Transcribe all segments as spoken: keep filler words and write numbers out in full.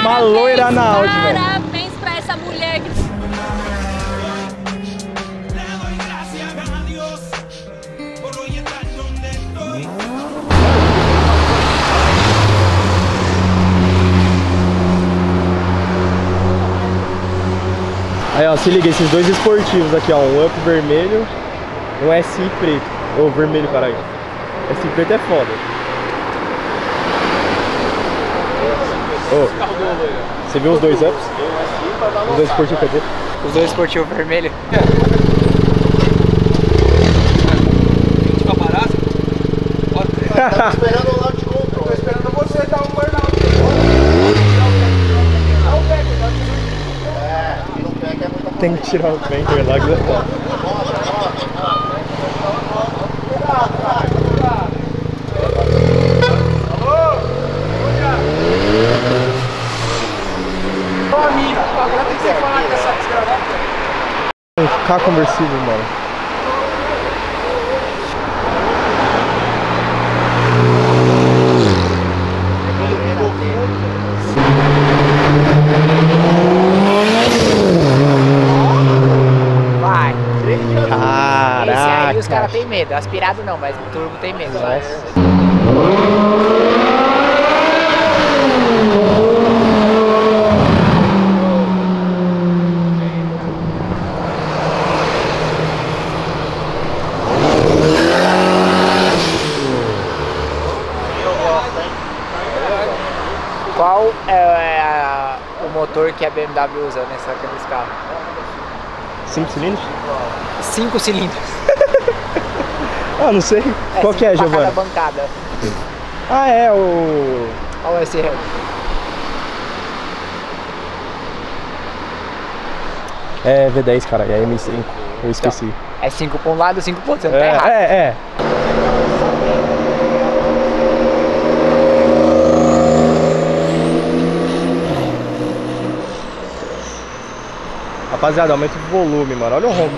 uma loira na Audi, velho. Parabéns pra essa mulher que... Aí, ó, se liga, esses dois esportivos aqui, ó, um Up vermelho e um S I preto. Ô, oh, vermelho, caralho. S I preto é foda. Ô, oh, você viu os dois Ups? Os dois esportivos, cadê? Os dois esportivos vermelhos. Tá esperando o lado de controle. Tô esperando você dar um burnout. É, se não pega é muita. Tem que tirar o pé, lá que é foda. Agora tem que falar com essa desgravata. Um carro conversível, mano. Vai. Caraca. Esse aí os caras têm medo. Aspirado não, mas o turbo tem medo. Vai. Qual é a, o motor que a B M W usa nessa, nesse carro? Cinco cilindros? Cinco cilindros. Ah, não sei. É, qual que é, Giovanni? Cada bancada. Ah, é o... Olha esse aí. É V dez, cara, é M cinco. Eu esqueci. Então, é cinco para um lado, cinco para o outro. Você não é, tá errado. É, é. Rapaziada, aumenta o volume, mano. Olha o ronco.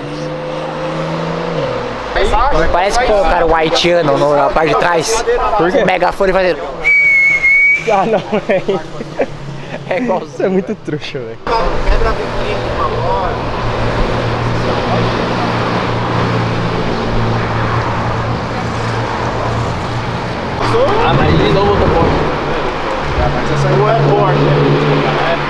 Parece que colocaram o haitiano na parte de trás. Por quê? O megafone fazendo. Ah, não, é. É igual. Isso é muito trouxa, velho. Quebra a vitrine com uma bola. Ah, mas de novo outra porta. Ah, mas essa não é porta.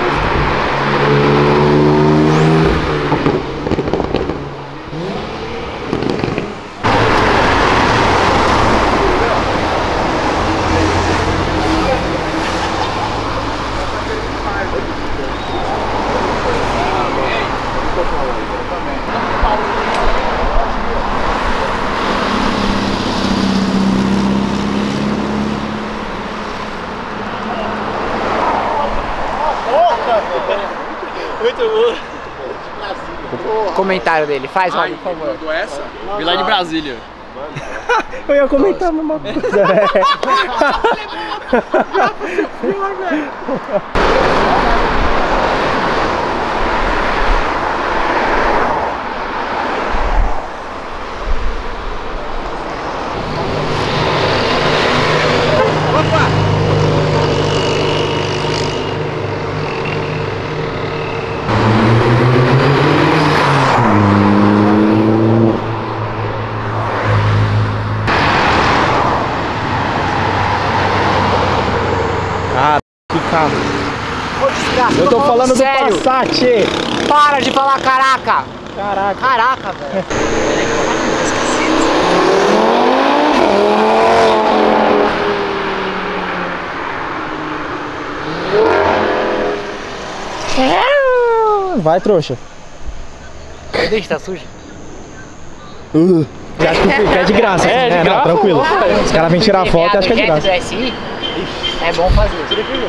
Muito bom. Comentário dele, faz, Rob, por favor. Mandou essa? Vi lá de Brasília. Eu ia comentar a mesma coisa, velho. Eu tô falando Sério? do Passat. Para de falar caraca. Caraca. Caraca, velho. Vai, trouxa. Deixa, tá sujo. Uh, acho que é de graça. É, de é, graça, não, tranquilo. ó, Os caras vêm tirar foto e acham que é de graça. S I, é bom fazer. Tira aqui,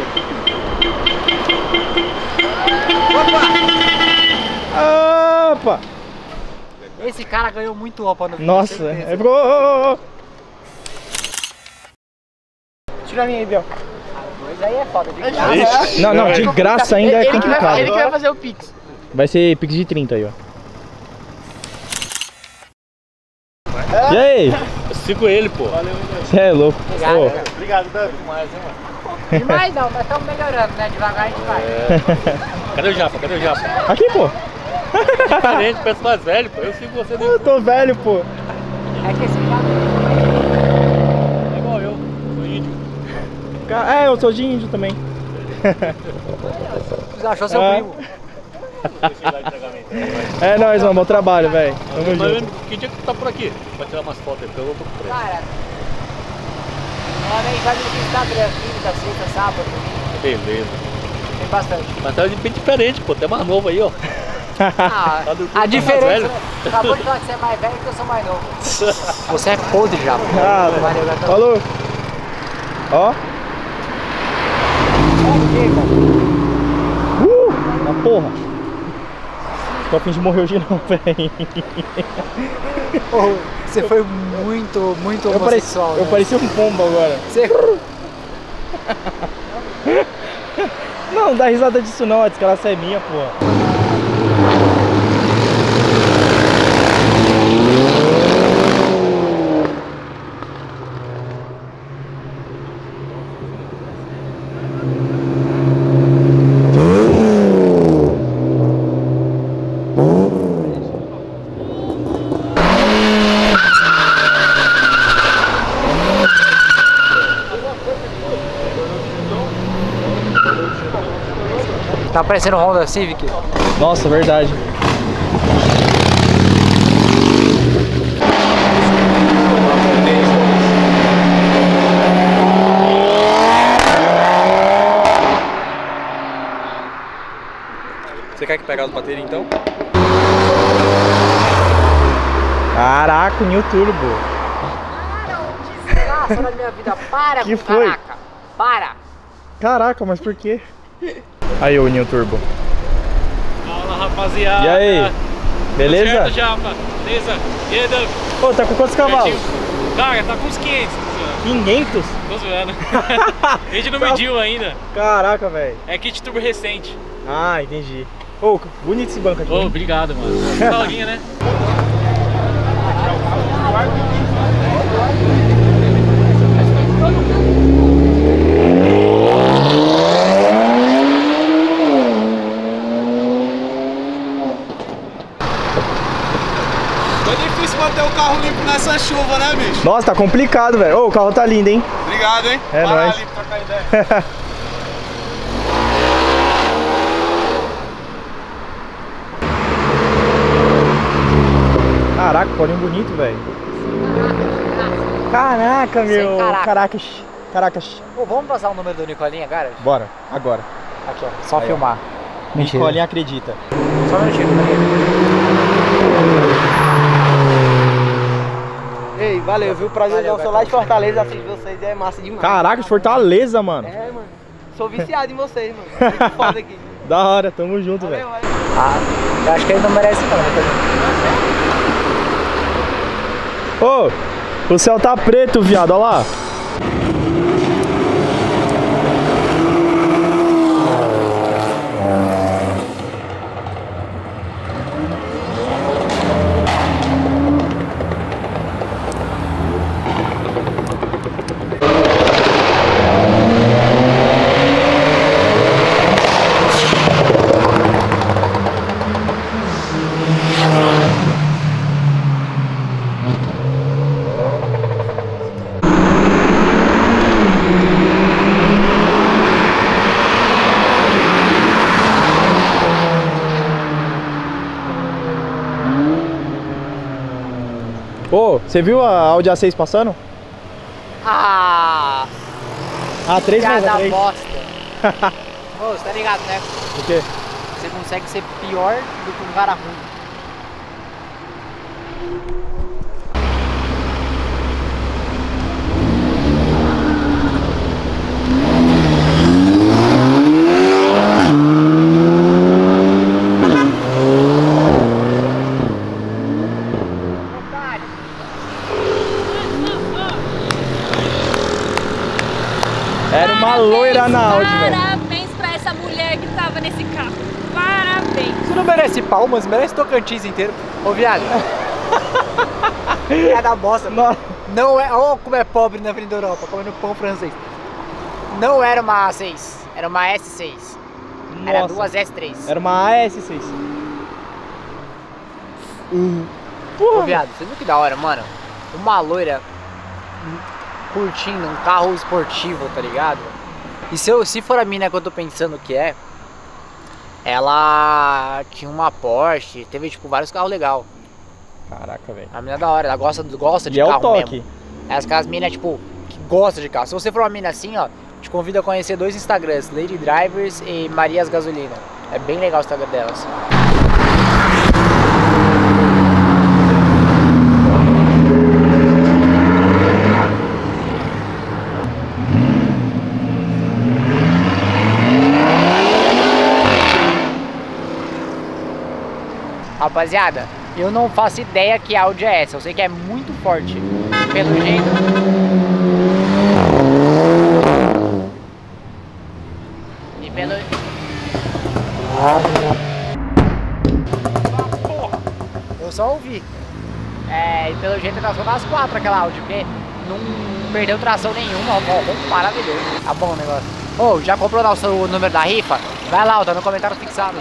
Opa! Esse cara ganhou muito opa no vídeo. Nossa, é ficou. Oh, oh, oh. Tira a minha aí, Biel. Mas aí é foda, de graça. Não, não, de graça ainda é Ele que vai, complicado. ele que vai fazer o Pix. Vai ser Pix de trinta aí, ó. E aí? sigo ele, pô. Você é louco. Obrigado, Ô, cara. Obrigado, Davi. Mais, hein, mano? Demais não, mas estamos melhorando, né? Devagar a gente vai. É. Cadê o Japa? Cadê o Japa? aqui, pô. Diferente, penso mais velho, pô. Eu sigo você Eu do... tô velho, pô. É que esse cara... É igual eu, sou índio. Ca- É, eu sou de índio também. Você achou seu É. primo. É nóis, mano. Bom trabalho, velho. Tamo Mas junto. que dia que tu tá por aqui? Pra tirar umas fotos aí, porque eu vou pro preço. Cara, normalmente vai no Instagram, quinta, sexta, sábado, domingo. Beleza. Tem bastante. Mas tá bem diferente, pô. Até mais novo aí, ó. Ah, Tá do- a tá diferença, mais velho. né? Acabou de falar que você é mais velho que eu sou mais novo. Você é podre já. pô. Ah, Valeu, gatão. falou. Ó. Uh, na porra. Tô a fim de morrer hoje não, velho. Oh, você foi muito, muito Eu, pareci, homossexual. eu né? parecia um pombo agora. Você... Não, não dá risada disso não, a desgraça é minha, porra. Tá parecendo um Honda Civic. Nossa, verdade. Você quer que pegar as baterias então? Caraca, o New Turbo. Desgraça na minha vida. Para, Que com foi? caraca. Para. Caraca, mas por quê? Aí o New Turbo. Fala, rapaziada. E aí? Beleza? Certo, Japa. Beleza? E aí, Davi? Ô, tá com quantos cavalos? Cara, tá com uns quinhentos. quinhentos? Tô zoando. A gente não Tá. mediu ainda. Caraca, velho. É kit turbo recente. Ah, entendi. Ô, bonito esse banco aqui. Ô, hein? obrigado, mano. Nostalguinha, né? É difícil manter o carro limpo nessa chuva, né, bicho? Nossa, tá complicado, velho. Ô, o carro tá lindo, hein? Obrigado, hein? É Para nóis. ali pra trocar ideia. Caraca, colinho bonito, velho. Caraca, meu. caraca. Caracas. Caracas. Pô, vamos passar o número do Nicolinha, cara? Bora, agora. Aqui, ó. Só Aí, ó. filmar. Mentira. Colinha acredita. Só um minutinho, Ei, valeu, viu? Prazer, Valeu, eu sou lá de Gatão. Fortaleza, assisto vocês e é massa demais. Caraca, de Fortaleza, mano. É, mano. Sou viciado em vocês, mano. Muito foda aqui. Da hora, tamo junto, Valeu, velho. valeu. Ah, eu acho que ele não merece não. Ô, o céu tá preto, viado, olha lá. Ô, você viu a Audi A seis passando? Ah, A três mais a piada três. bosta. Ô, você tá ligado, né? O quê? Você consegue ser pior do que um cara ruim. Era uma loira na Audi, velho. Parabéns pra essa mulher que tava nesse carro. Parabéns. Você não merece palmas, merece Tocantins inteiro. Ô, viado. Piada bosta. Nossa. Não é. Olha como é pobre na Avenida Europa, comendo pão francês. Não era uma A seis, era uma S seis. Era Nossa. duas S três. Era uma A S seis. Hum. Ô, viado, você viu que da hora, mano? Uma loira curtindo um carro esportivo, tá ligado? E se, eu, se for a mina que eu tô pensando que é, ela tinha uma Porsche, teve tipo vários carros legais. Caraca, velho. A mina é da hora, ela gosta, gosta de E é carro o toque. mesmo. É as minas, tipo, que gosta de carro. Se você for uma mina assim, ó, te convido a conhecer dois Instagrams, Lady Drivers e Marias Gasolina. É bem legal o Instagram delas. Rapaziada, eu não faço ideia que áudio é essa, eu sei que é muito forte, pelo jeito. E pelo... Eu só ouvi. É, e pelo jeito tá só das quatro aquela áudio, porque não perdeu tração nenhuma, ó, maravilhoso. Tá bom o negócio. Ô, oh, já comprou o seu número da rifa? Vai lá, ó, tá no comentário fixado.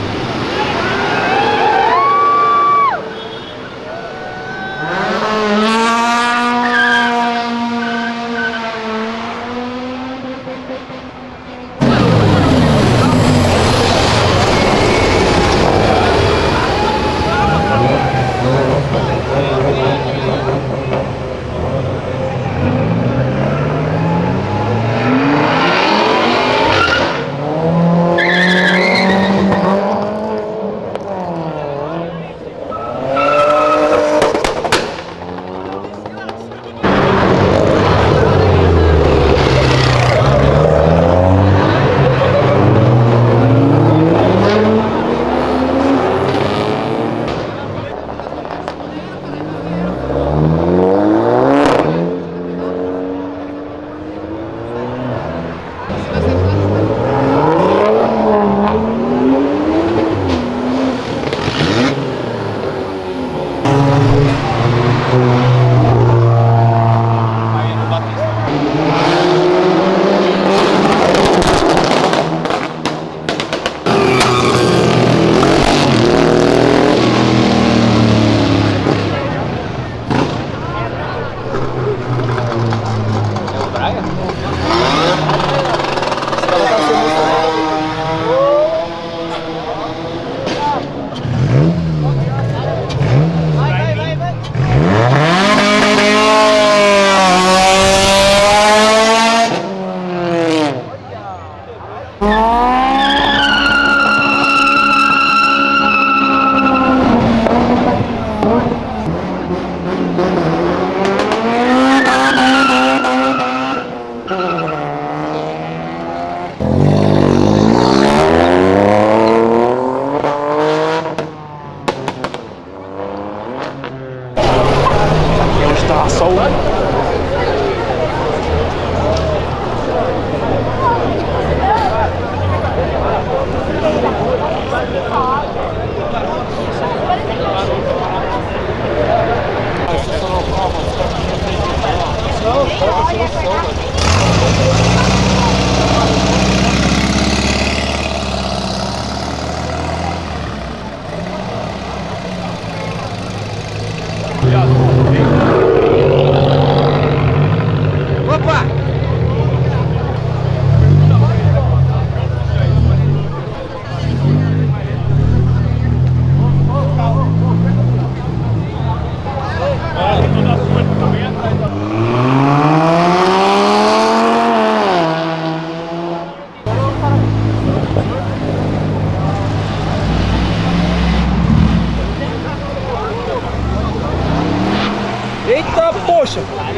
Eita, poxa!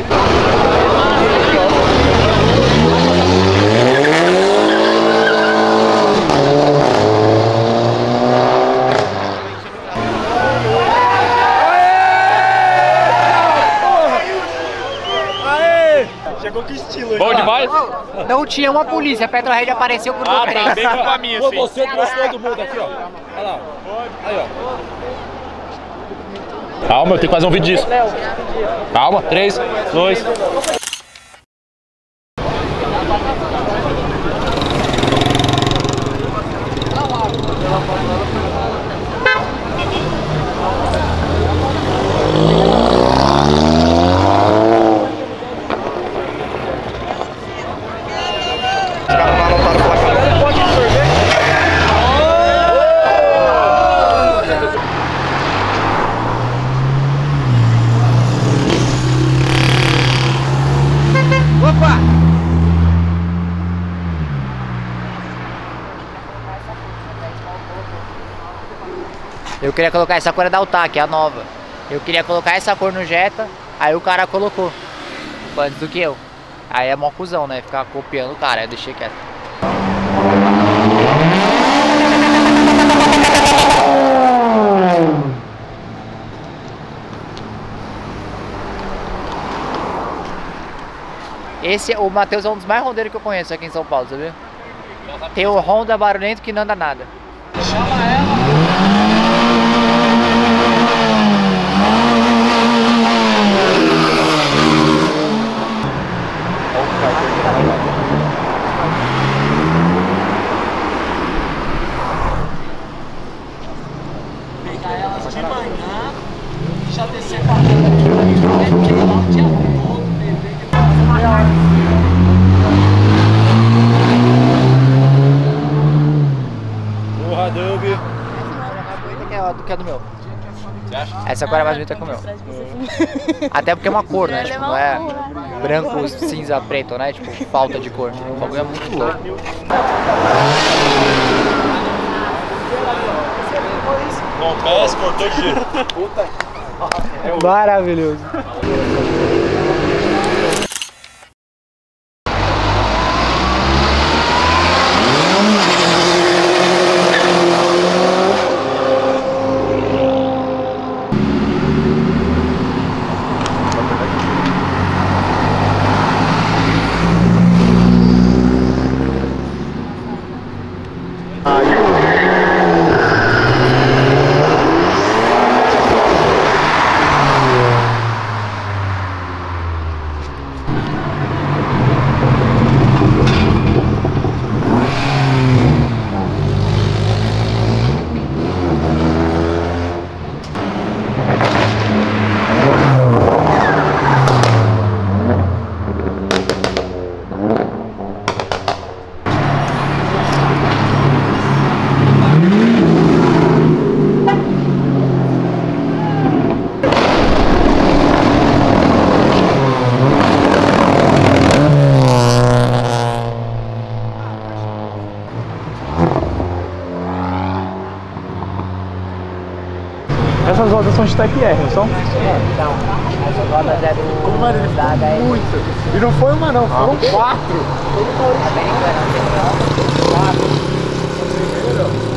Chegou que estilo, bom demais? Não tinha uma polícia, a Petrohead apareceu por Ah, trás. tá, bem com a minha, sim. Você trouxe todo mundo aqui, ó. Olha lá. Aí, ó. Calma, eu tenho que fazer um vídeo disso. Calma, três, dois. Eu queria colocar essa cor da Altac, a nova. Eu queria colocar essa cor no Jetta, aí o cara colocou. Antes do que eu. Aí é mó cuzão, né? Ficar copiando o cara, aí eu deixei quieto. Esse, o Matheus é um dos mais rondeiros que eu conheço aqui em São Paulo, sabia? Tem o Honda barulhento que não anda nada. Chama ela! Pegar elas de manhã e já descer pra lá, porque lá o dia todo, bebê, Porra, Dub. Do que é do meu. Você acha? Essa cor é mais bonita que o meu. Até porque é uma cor, né? Tipo, não é branco, cinza, preto, né? Tipo, falta de cor. O bagulho é muito louco. Com pés, cortou de giro. Maravilhoso. Essas rodas são de Type R, não são? Não, essas rodas é do... Como, mano, ele da, da muito. E não foi uma não, foram Ah, quatro. Americana. Quatro.